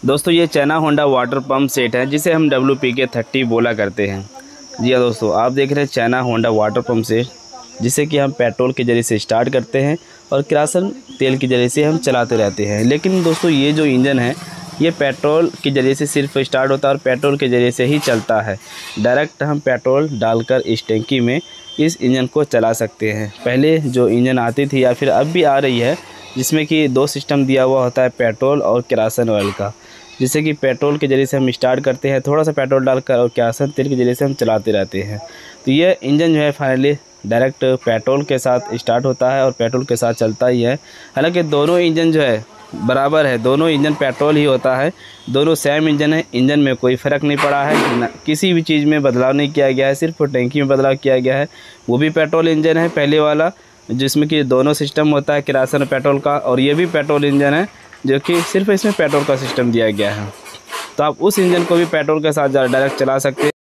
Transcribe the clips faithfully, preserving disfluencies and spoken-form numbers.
दोस्तों ये China Honda water pump set है जिसे हम डब्ल्यू पी के थर्टी बोला करते हैं। जी हाँ दोस्तों, आप देख रहे हैं China Honda water pump set, जिसे कि हम पेट्रोल के ज़रिए से स्टार्ट करते हैं और किरासन तेल के ज़रिए से हम चलाते रहते हैं। लेकिन दोस्तों ये जो इंजन है ये पेट्रोल के ज़रिए से सिर्फ स्टार्ट होता है और पेट्रोल के ज़रिए से ही चलता है। डायरेक्ट हम पेट्रोल डालकर इस टंकी में इस इंजन को चला सकते हैं। पहले जो इंजन आती थी या फिर अब भी आ रही है, जिसमें कि दो सिस्टम दिया हुआ होता है, पेट्रोल और किरासन ऑयल का, जिससे कि पेट्रोल के ज़रिए से हम स्टार्ट करते हैं, थोड़ा सा पेट्रोल डालकर, और किरासन तेल के ज़रिए से हम चलाते रहते हैं। तो ये इंजन जो है फाइनली डायरेक्ट पेट्रोल के साथ स्टार्ट होता है और पेट्रोल के साथ चलता ही है। हालांकि दोनों इंजन जो है बराबर है, दोनों इंजन पेट्रोल ही होता है, दोनों सेम इंजन है। इंजन में कोई फ़र्क नहीं पड़ा है, किसी भी चीज़ में बदलाव नहीं किया गया है, सिर्फ टैंकी में बदलाव किया गया है। वो भी पेट्रोल इंजन है पहले वाला, जिसमें कि दोनों सिस्टम होता है, किरासन और पेट्रोल का, और ये भी पेट्रोल इंजन है जो कि सिर्फ इसमें पेट्रोल का सिस्टम दिया गया है। तो आप उस इंजन को भी पेट्रोल के साथ डायरेक्ट चला सकते हैं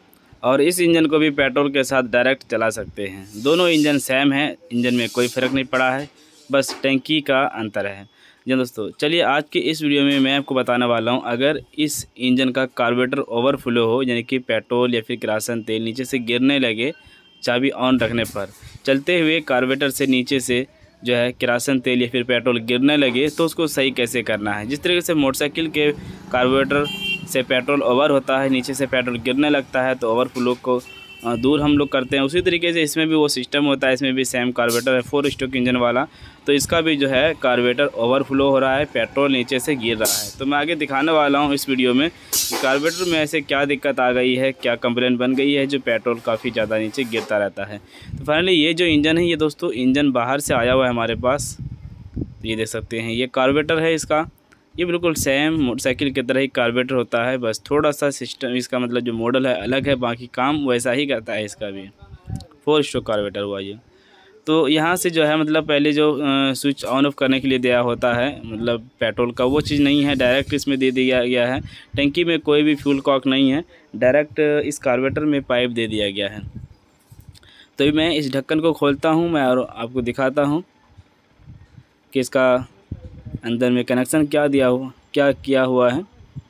और इस इंजन को भी पेट्रोल के साथ डायरेक्ट चला सकते हैं। दोनों इंजन सेम है, इंजन में कोई फ़र्क नहीं पड़ा है, बस टैंकी का अंतर है। जी दोस्तों, चलिए आज की इस वीडियो में मैं आपको बताने वाला हूं, अगर इस इंजन का कार्बोरेटर ओवरफ्लो हो, यानी कि पेट्रोल या फिर किरासन तेल नीचे से गिरने लगे चाबी ऑन रखने पर, चलते हुए कार्बोरेटर से नीचे से जो है किरासन तेल या फिर पेट्रोल गिरने लगे, तो उसको सही कैसे करना है। जिस तरीके से मोटरसाइकिल के कार्बोरेटर से पेट्रोल ओवर होता है, नीचे से पेट्रोल गिरने लगता है तो ओवरफ्लो को दूर हम लोग करते हैं, उसी तरीके से इसमें भी वो सिस्टम होता है। इसमें भी सेम कार्बोरेटर है, फोर स्ट्रोक इंजन वाला, तो इसका भी जो है कार्बोरेटर ओवरफ्लो हो रहा है, पेट्रोल नीचे से गिर रहा है। तो मैं आगे दिखाने वाला हूँ इस वीडियो में कि कार्बोरेटर में ऐसे क्या दिक्कत आ गई है, क्या कंप्लेंट बन गई है जो पेट्रोल काफ़ी ज़्यादा नीचे गिरता रहता है। तो फाइनली ये जो इंजन है, ये दोस्तों इंजन बाहर से आया हुआ है हमारे पास, तो ये देख सकते हैं, ये कार्बोरेटर है इसका। ये बिल्कुल सेम मोटरसाइकिल की तरह ही कार्बोरेटर होता है, बस थोड़ा सा सिस्टम इसका मतलब जो मॉडल है अलग है, बाकी काम वैसा ही करता है। इसका भी फोर स्ट्रोक कार्बोरेटर हुआ ये। तो यहाँ से जो है मतलब पहले जो स्विच ऑन ऑफ करने के लिए दिया होता है, मतलब पेट्रोल का, वो चीज़ नहीं है, डायरेक्ट इसमें दे दिया गया है। टंकी में कोई भी फ्यूल कॉक नहीं है, डायरेक्ट इस कार्बोरेटर में पाइप दे दिया गया है। तो मैं इस ढक्कन को खोलता हूँ मैं और आपको दिखाता हूँ कि इसका अंदर में कनेक्शन क्या दिया हुआ क्या किया हुआ है।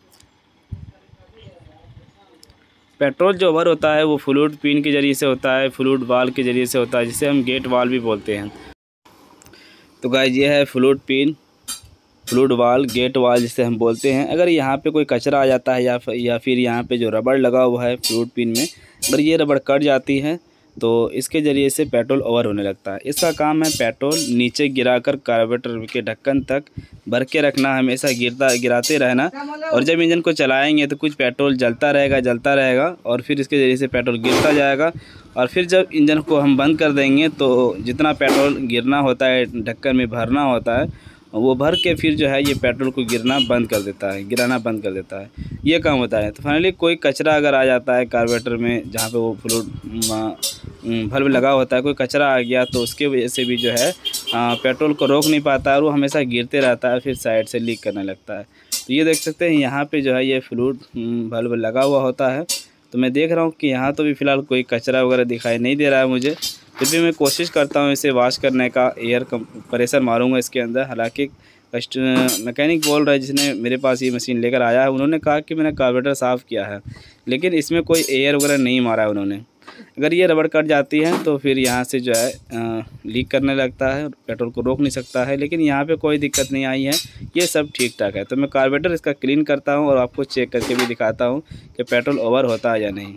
पेट्रोल जो ओवर होता है वो फ्लूइड पिन के ज़रिए से होता है, फ्लूइड वाल्व के ज़रिए से होता है, जिसे हम गेट वाल्व भी बोलते हैं। तो गाइस ये है fluid pin, fluid valve, gate valve जिसे हम बोलते हैं। अगर यहाँ पे कोई कचरा आ जाता है या या फिर यहाँ पे जो रबड़ लगा हुआ है फ्लूइड पिन में, अगर ये रबड़ कट जाती है तो इसके ज़रिए से पेट्रोल ओवर होने लगता है। इसका काम है पेट्रोल नीचे गिराकर कार्बोरेटर के ढक्कन तक भर के रखना, हमेशा गिरता गिराते रहना, और जब इंजन को चलाएंगे तो कुछ पेट्रोल जलता रहेगा जलता रहेगा और फिर इसके ज़रिए से पेट्रोल गिरता जाएगा, और फिर जब इंजन को हम बंद कर देंगे तो जितना पेट्रोल गिरना होता है, ढक्कन में भरना होता है, वो भर के फिर जो है ये पेट्रोल को गिरना बंद कर देता है, गिराना बंद कर देता है, ये काम होता है। तो फाइनली कोई कचरा अगर आ जाता है कार्बोरेटर में, जहाँ पे वो फ्लूइड बल्ब लगा होता है, कोई कचरा आ गया तो उसके वजह से भी जो है आ, पेट्रोल को रोक नहीं पाता है और वो हमेशा गिरते रहता है, फिर साइड से लीक करने लगता है। तो ये देख सकते हैं यहाँ पे जो है ये फ्लूइड बल्ब लगा हुआ होता है। तो मैं देख रहा हूँ कि यहाँ तो भी फ़िलहाल कोई कचरा वगैरह दिखाई नहीं दे रहा है मुझे, फिर भी मैं कोशिश करता हूँ इसे वॉश करने का, एयर प्रेशर मारूंगा इसके अंदर। हालांकि कस्ट मैकेनिक बोल रहा है, जिसने मेरे पास ये मशीन लेकर आया है, उन्होंने कहा कि मैंने कार्बोरेटर साफ़ किया है, लेकिन इसमें कोई एयर वगैरह नहीं मारा है उन्होंने। अगर ये रबड़ कट जाती है तो फिर यहाँ से जो है आ, लीक करने लगता है, पेट्रोल को रोक नहीं सकता है, लेकिन यहाँ पे कोई दिक्कत नहीं आई है, ये सब ठीक ठाक है। तो मैं कार्बोरेटर इसका क्लीन करता हूँ और आपको चेक करके भी दिखाता हूँ कि पेट्रोल ओवर होता है या नहीं।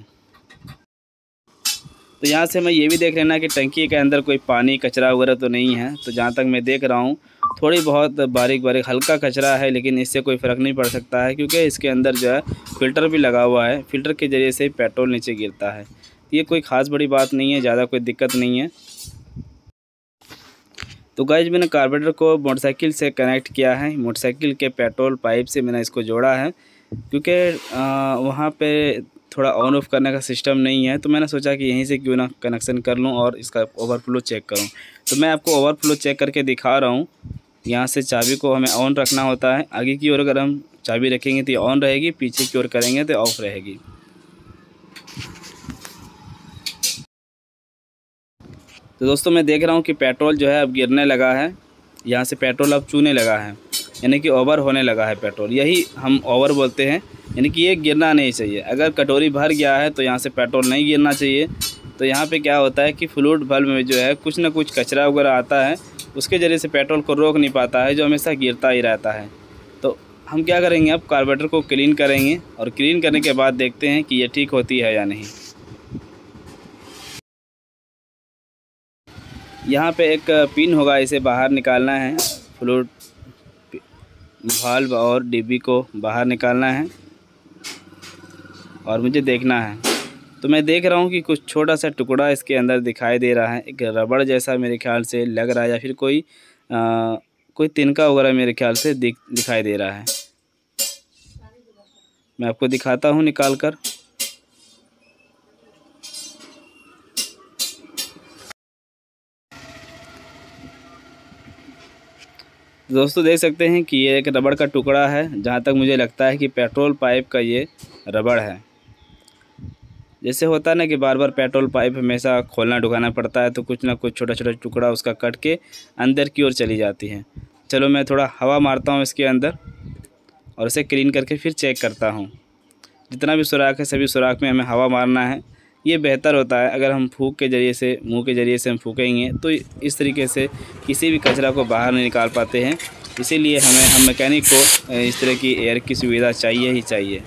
तो यहाँ से मैं ये भी देख लेना कि टंकी के अंदर कोई पानी कचरा वगैरह तो नहीं है। तो जहाँ तक मैं देख रहा हूँ थोड़ी बहुत बारीक बारीक हल्का कचरा है, लेकिन इससे कोई फ़र्क नहीं पड़ सकता है, क्योंकि इसके अंदर जो है फ़िल्टर भी लगा हुआ है, फ़िल्टर के ज़रिए से पेट्रोल नीचे गिरता है। ये कोई ख़ास बड़ी बात नहीं है, ज़्यादा कोई दिक्कत नहीं है। तो गाइस मैंने कार्बोरेटर को मोटरसाइकिल से कनेक्ट किया है, मोटरसाइकिल के पेट्रोल पाइप से मैंने इसको जोड़ा है, क्योंकि वहाँ पे थोड़ा ऑन ऑफ करने का सिस्टम नहीं है। तो मैंने सोचा कि यहीं से क्यों ना कनेक्शन कर लूँ और इसका ओवरफ्लो चेक करूँ। तो मैं आपको ओवरफ्लो चेक करके दिखा रहा हूँ। यहाँ से चाबी को हमें ऑन रखना होता है, आगे की ओर अगर हम चाबी रखेंगे तो ये ऑन रहेगी, पीछे की ओर करेंगे तो ऑफ रहेगी। तो दोस्तों मैं देख रहा हूँ कि पेट्रोल जो है अब गिरने लगा है, यहाँ से पेट्रोल अब चूने लगा है। यानी कि ओवर होने लगा है पेट्रोल, यही हम ओवर बोलते हैं। यानी कि ये गिरना नहीं चाहिए। अगर कटोरी भर गया है तो यहाँ से पेट्रोल नहीं गिरना चाहिए। तो यहाँ पे क्या होता है कि फ्लूइड बल्ब में जो है कुछ ना कुछ कचरा वगैरह आता है, उसके ज़रिए से पेट्रोल को रोक नहीं पाता है, जो हमेशा गिरता ही रहता है। तो हम क्या करेंगे, अब कार्बोरेटर को क्लीन करेंगे और क्लीन करने के बाद देखते हैं कि ये ठीक होती है या नहीं। यहाँ पे एक पिन होगा, इसे बाहर निकालना है। फ्लूइड वाल्व और डिब्बी को बाहर निकालना है और मुझे देखना है। तो मैं देख रहा हूँ कि कुछ छोटा सा टुकड़ा इसके अंदर दिखाई दे रहा है, एक रबड़ जैसा मेरे ख्याल से लग रहा है, या फिर कोई आ, कोई तिनका वगैरह मेरे ख्याल से दिख दिखाई दे रहा है। मैं आपको दिखाता हूँ निकाल कर। दोस्तों देख सकते हैं कि ये एक रबड़ का टुकड़ा है। जहाँ तक मुझे लगता है कि पेट्रोल पाइप का ये रबड़ है। जैसे होता है ना कि बार बार पेट्रोल पाइप हमेशा खोलना ढुकाना पड़ता है, तो कुछ ना कुछ छोटा छोटा टुकड़ा उसका कट के अंदर की ओर चली जाती है। चलो मैं थोड़ा हवा मारता हूँ इसके अंदर और इसे क्लीन करके फिर चेक करता हूँ। जितना भी सुराख है सभी सुराख में हमें हवा मारना है, ये बेहतर होता है। अगर हम फूंक के ज़रिए से, मुंह के ज़रिए से हम फूकेंगे तो इस तरीके से किसी भी कचरा को बाहर नहीं निकाल पाते हैं। इसीलिए हमें हम मैकेनिक को इस तरह की एयर की सुविधा चाहिए ही चाहिए।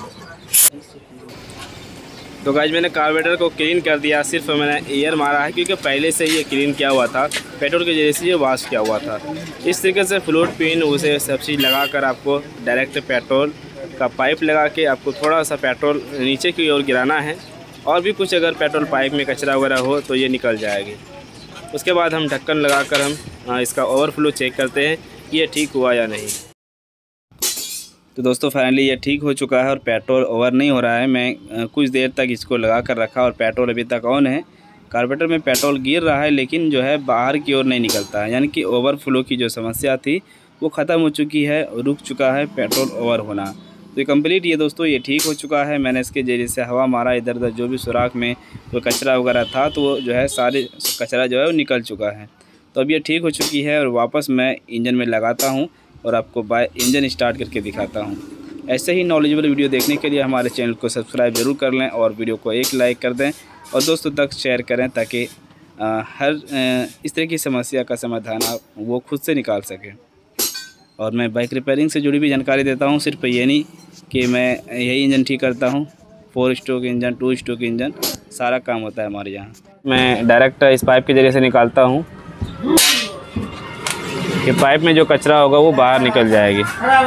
तो गाइस मैंने कार्बोरेटर को क्लीन कर दिया, सिर्फ मैंने एयर मारा है क्योंकि पहले से ही ये क्लीन किया हुआ था, पेट्रोल के जरिए से ये वॉश किया हुआ था। इस तरीके से फ्लूइड पिन उसे सब चीज़ लगा कर आपको डायरेक्ट पेट्रोल का पाइप लगा के आपको थोड़ा सा पेट्रोल नीचे की ओर गिराना है, और भी कुछ अगर पेट्रोल पाइप में कचरा वगैरह हो तो ये निकल जाएगी। उसके बाद हम ढक्कन लगा कर हम इसका ओवरफ्लो चेक करते हैं कि ये ठीक हुआ या नहीं। तो दोस्तों फाइनली ये ठीक हो चुका है और पेट्रोल ओवर नहीं हो रहा है। मैं कुछ देर तक इसको लगा कर रखा और पेट्रोल अभी तक ऑन है। कार्बोरेटर में पेट्रोल गिर रहा है लेकिन जो है बाहर की ओर नहीं निकलता है, यानी कि ओवरफ्लो की जो समस्या थी वो ख़त्म हो चुकी है, रुक चुका है पेट्रोल ओवर होना। तो ये कंप्लीट ये दोस्तों ये ठीक हो चुका है। मैंने इसके जरिए से हवा मारा, इधर उधर जो भी सुराख में कोई कचरा वगैरह था तो वो जो है सारे कचरा जो है वो निकल चुका है। तो अब ये ठीक हो चुकी है और वापस मैं इंजन में लगाता हूँ और आपको बाय इंजन स्टार्ट करके दिखाता हूँ। ऐसे ही नॉलेजेबल वीडियो देखने के लिए हमारे चैनल को सब्सक्राइब ज़रूर कर लें और वीडियो को एक लाइक कर दें और दोस्तों तक शेयर करें, ताकि आ, हर आ, इस तरह की समस्या का समाधान आप वो खुद से निकाल सकें। और मैं बाइक रिपेयरिंग से जुड़ी भी जानकारी देता हूँ, सिर्फ ये नहीं कि मैं यही इंजन ठीक करता हूँ। Four stroke engine, two stroke engine, सारा काम होता है हमारे यहाँ। मैं डायरेक्ट इस पाइप के ज़रिए से निकालता हूँ कि पाइप में जो कचरा होगा वो बाहर निकल जाएगी।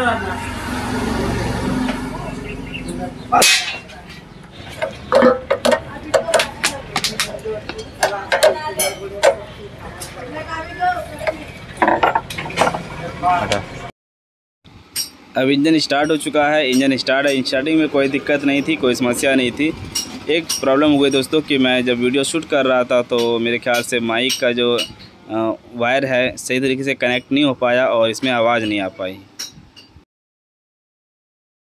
अब इंजन स्टार्ट हो चुका है। इंजन स्टार्ट है। स्टार्टिंग में कोई दिक्कत नहीं थी, कोई समस्या नहीं थी। एक प्रॉब्लम हुई दोस्तों कि मैं जब वीडियो शूट कर रहा था तो मेरे ख्याल से माइक का जो वायर है सही तरीके से कनेक्ट नहीं हो पाया और इसमें आवाज़ नहीं आ पाई।